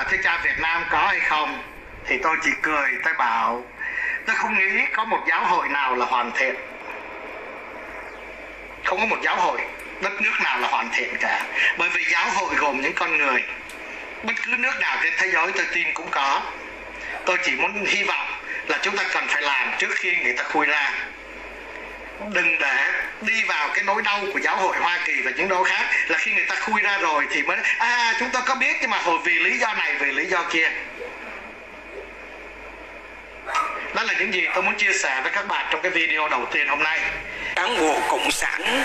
thưa cha, Việt Nam có hay không? Thì tôi chỉ cười, tôi bảo tôi không nghĩ có một giáo hội nào là hoàn thiện. Không có một giáo hội đất nước nào là hoàn thiện cả. Bởi vì giáo hội gồm những con người. Bất cứ nước nào trên thế giới tôi tin cũng có. Tôi chỉ muốn hy vọng là chúng ta cần phải làm trước khi người ta khui ra. Đừng để đi vào cái nỗi đau của giáo hội Hoa Kỳ và những đâu khác là khi người ta khui ra rồi thì mới chúng tôi có biết, nhưng mà hồi vì lý do này, vì lý do kia. Đó là những gì tôi muốn chia sẻ với các bạn trong cái video đầu tiên hôm nay. Cán bộ cộng sản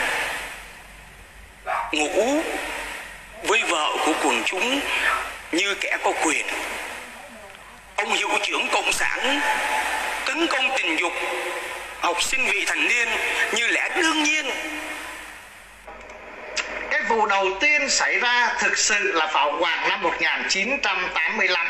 ngủ với vợ của quần chúng như kẻ có quyền. Ông hiệu trưởng cộng sản tấn công tình dục học sinh vị thành niên như lẽ đương nhiên. Cái vụ đầu tiên xảy ra thực sự là vào khoảng năm 1985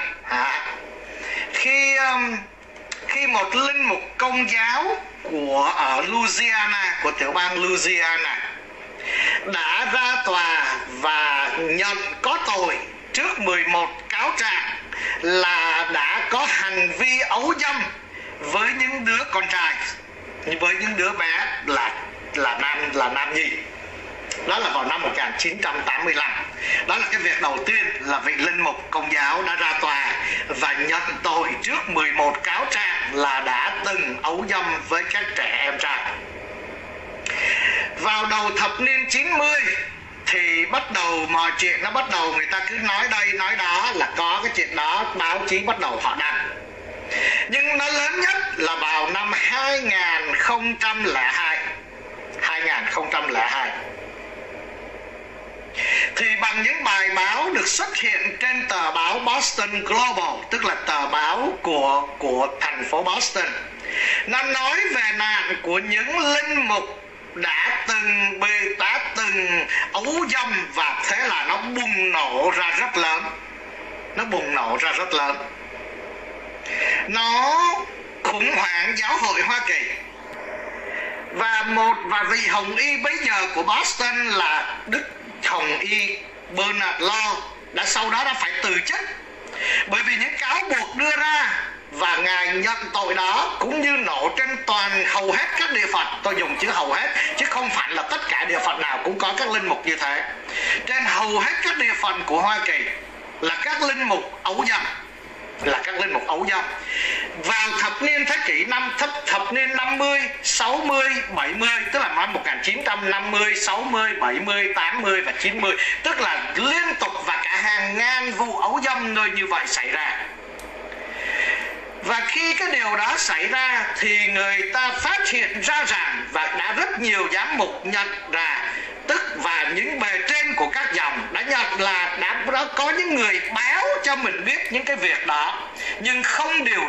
khi một linh mục công giáo ở Louisiana, của tiểu bang Louisiana, đã ra tòa và nhận có tội trước 11 cáo trạng là đã có hành vi ấu dâm với những đứa con trai, với những đứa bé là nam nhi. Đó là vào năm 1985. Đó là cái việc đầu tiên, là vị linh mục công giáo đã ra tòa và nhận tội trước 11 cáo trạng là đã từng ấu dâm với các trẻ em trai. Vào đầu thập niên 90 thì bắt đầu mọi chuyện nó bắt đầu, người ta cứ nói đây nói đó là có cái chuyện đó, báo chí bắt đầu họ đăng. Nhưng nó lớn nhất là vào năm 2002. Thì bằng những bài báo được xuất hiện trên tờ báo Boston Global, tức là tờ báo của thành phố Boston, nó nói về nạn của những linh mục đã từng ấu dâm, và thế là nó bùng nổ ra rất lớn. Nó khủng hoảng giáo hội Hoa Kỳ. Và vị hồng y bây giờ của Boston là Đức Hồng y Bernard Law sau đó đã phải từ chức, bởi vì những cáo buộc đưa ra, và ngài nhận tội đó cũng như nổ trên hầu hết các địa phận. Tôi dùng chữ hầu hết chứ không phải là tất cả địa phận nào cũng có các linh mục như thế. Trên hầu hết các địa phận của Hoa Kỳ là các linh mục ấu dâm, Vào thập niên thế kỷ thập niên 50, 60, 70, tức là năm 1950, 60, 70, 80 và 90, tức là liên tục và cả hàng ngàn vụ ấu dâm nơi như vậy xảy ra. Và khi cái điều đó xảy ra thì người ta phát hiện ra rằng, và đã rất nhiều giám mục nhận ra, và những bề trên của các dòng đã nhận là đã có những người báo cho mình biết những cái việc đó, nhưng không điều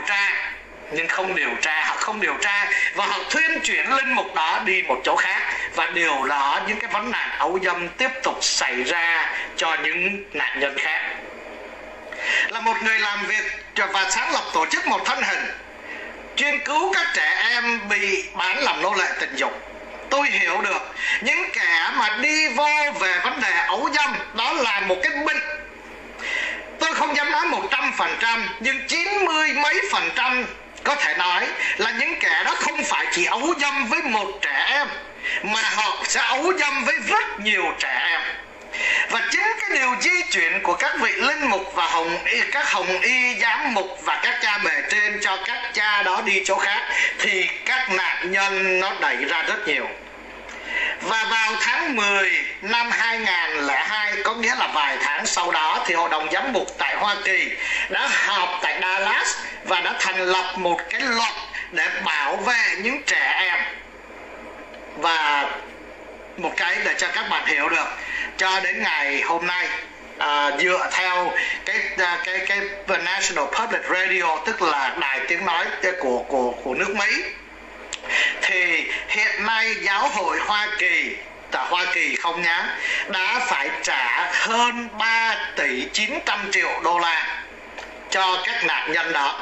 tra, và họ thuyên chuyển linh mục đó đi một chỗ khác, và điều đó những cái vấn nạn ấu dâm tiếp tục xảy ra cho những nạn nhân khác. Là một người làm việc và sáng lập tổ chức một thân hình chuyên cứu các trẻ em bị bán làm nô lệ tình dục, tôi hiểu được những kẻ mà đi vô về vấn đề ấu dâm đó là một cái bệnh. Tôi không dám nói 100%, nhưng 90 mấy % có thể nói là những kẻ đó không phải chỉ ấu dâm với một trẻ em, mà họ sẽ ấu dâm với rất nhiều trẻ em. Và chính cái điều di chuyển của các vị linh mục và các hồng y giám mục và các cha bề trên cho các cha đó đi chỗ khác, thì các nạn nhân nó đẩy ra rất nhiều. Và vào tháng 10 năm 2002, có nghĩa là vài tháng sau đó, thì Hội đồng Giám mục tại Hoa Kỳ đã họp tại Dallas và đã thành lập một cái luật để bảo vệ những trẻ em. Và một cái để cho các bạn hiểu được, cho đến ngày hôm nay, dựa theo cái National Public Radio, tức là đài tiếng nói của nước Mỹ, thì hiện nay giáo hội Hoa Kỳ, Hoa Kỳ không nhá, đã phải trả hơn 3 tỷ 900 triệu đô la cho các nạn nhân đó.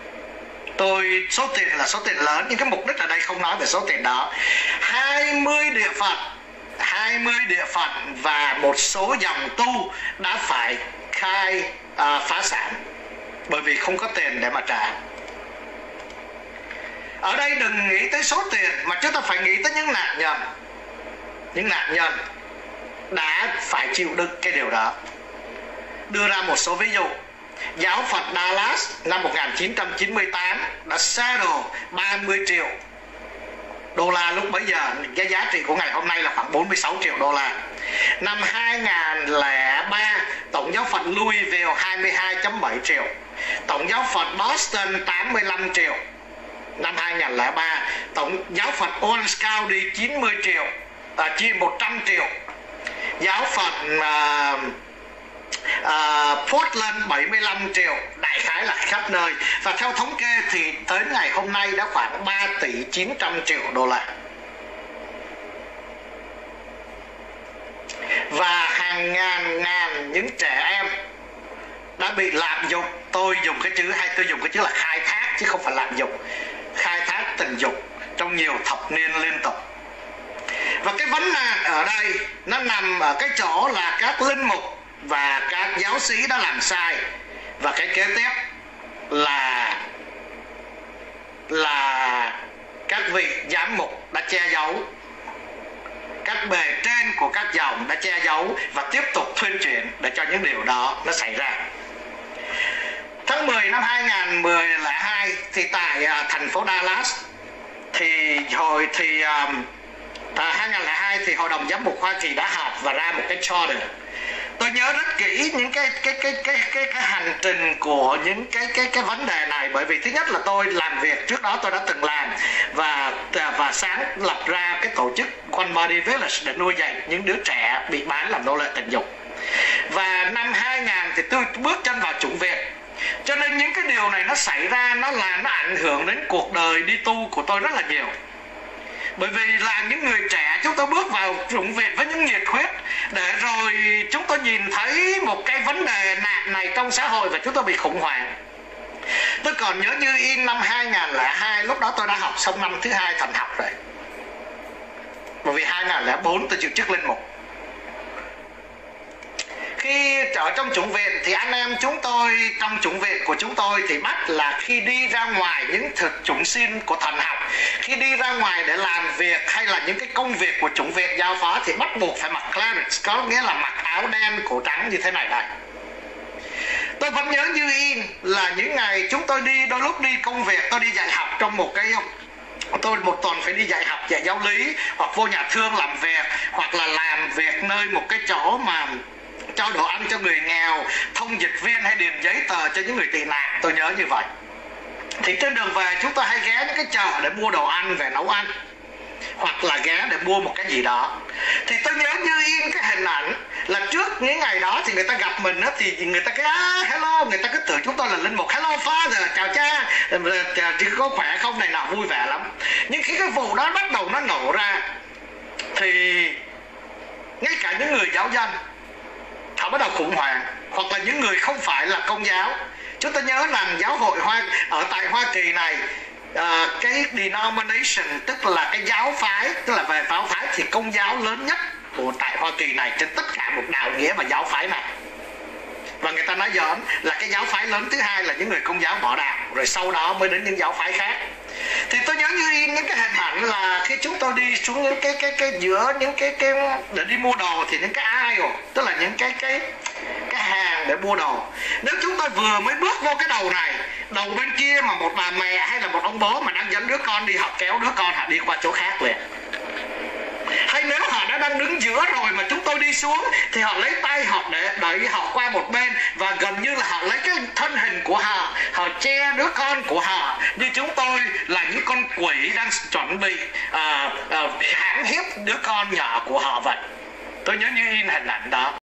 Số tiền là số tiền lớn, nhưng cái mục đích ở đây không nói về số tiền đó. 20 địa phận và một số dòng tu đã phải khai phá sản bởi vì không có tiền để mà trả. Ở đây đừng nghĩ tới số tiền mà chúng ta phải nghĩ tới những nạn nhân. Những nạn nhân đã phải chịu đựng cái điều đó. Đưa ra một số ví dụ. Giáo phận Dallas năm 1998 đã settle 30 triệu đô la lúc bấy giờ. Cái giá trị của ngày hôm nay là khoảng 46 triệu đô la. Năm 2003, Tổng giáo phận Louisville 22.7 triệu. Tổng giáo phận Boston 85 triệu. Năm 2003, Tổng giáo phận Orange County 90 triệu, chia 100 triệu. Giáo phận Portland 75 triệu, đại khái là khắp nơi. Và theo thống kê thì tới ngày hôm nay đã khoảng 3 tỷ 900 triệu đô la. Và hàng ngàn những trẻ em đã bị lạm dụng. Tôi dùng cái chữ là khai thác chứ không phải lạm dụng. Khai thác tình dục trong nhiều thập niên liên tục. Và cái vấn nạn ở đây nó nằm ở cái chỗ là các linh mục và các giáo sĩ đã làm sai. Và cái kế tiếp là các vị giám mục đã che giấu. Các bề trên của các dòng đã che giấu và tiếp tục tuyên truyền để cho những điều đó nó xảy ra. Tháng 10 năm 2012 thì tại thành phố Dallas thì 2002 thì Hội đồng Giám mục Hoa Kỳ đã họp và ra một cái charter. Tôi nhớ rất kỹ những cái hành trình của những cái vấn đề này, bởi vì thứ nhất là tôi làm việc trước đó tôi đã từng làm và sáng lập ra cái tổ chức One Body Village để nuôi dạy những đứa trẻ bị bán làm nô lệ tình dục. Và năm 2000 thì tôi bước chân vào chủng viện. Cho nên những cái điều này nó xảy ra, nó ảnh hưởng đến cuộc đời đi tu của tôi rất là nhiều. Bởi vì là những người trẻ chúng tôi bước vào chủng viện với những nhiệt huyết để rồi chúng tôi nhìn thấy một cái vấn đề nạn này trong xã hội và chúng tôi bị khủng hoảng. Tôi còn nhớ như in năm 2002, lúc đó tôi đã học xong năm thứ 2 thành học rồi. Bởi vì 2004 tôi chịu chức linh mục. Khi ở trong chủng viện thì anh em chúng tôi trong chủng viện của chúng tôi thì bắt là khi đi ra ngoài những chủng sinh của thần học, khi đi ra ngoài để làm việc hay là những cái công việc của chủng viện giao phó thì bắt buộc phải mặc cleric, có nghĩa là mặc áo đen cổ trắng như thế này đây. Tôi vẫn nhớ như in là những ngày chúng tôi đi, đôi lúc đi công việc, tôi đi dạy học trong tôi một tuần phải đi dạy học, dạy giáo lý, hoặc vô nhà thương làm việc, hoặc là làm việc nơi một cái chỗ mà cho đồ ăn cho người nghèo, thông dịch viên hay điền giấy tờ cho những người tị nạn. Tôi nhớ như vậy. Thì trên đường về chúng tôi hay ghé những cái chợ để mua đồ ăn về nấu ăn, hoặc là ghé để mua một cái gì đó. Thì tôi nhớ như in cái hình ảnh là trước những ngày đó thì người ta gặp mình đó, thì người ta cái hello, người ta cứ tưởng chúng tôi là linh mục, hello father, chào cha, có khỏe không này nọ, vui vẻ lắm. Nhưng khi cái vụ đó bắt đầu nó nổ ra thì ngay cả những người giáo dân họ bắt đầu khủng hoảng, hoặc là những người không phải là công giáo. Chúng ta nhớ rằng giáo hội ở tại Hoa Kỳ này, cái denomination tức là cái giáo phái, tức là về giáo phái thì công giáo lớn nhất của tại Hoa Kỳ này trên tất cả một đạo nghĩa và giáo phái này. Và người ta nói giỡn là cái giáo phái lớn thứ hai là những người công giáo bỏ đạo, rồi sau đó mới đến những giáo phái khác. Thì tôi nhớ như in những cái hình ảnh là khi chúng tôi đi xuống những cái giữa những cái để đi mua đồ thì những cái aisle, tức là những cái hàng để mua đồ. Nếu chúng tôi vừa mới bước vô cái đầu này, đầu bên kia mà một bà mẹ hay là một ông bố mà đang dẫn đứa con đi học, kéo đứa con họ đi qua chỗ khác liền. Hay nếu họ đã đang đứng giữa rồi mà chúng tôi đi xuống thì họ lấy tay họ để đẩy họ qua một bên, và gần như là họ lấy cái thân hình của họ, họ che đứa con của họ như chúng tôi là những con quỷ đang chuẩn bị hãm hiếp đứa con nhỏ của họ vậy. Tôi nhớ như in hình ảnh đó.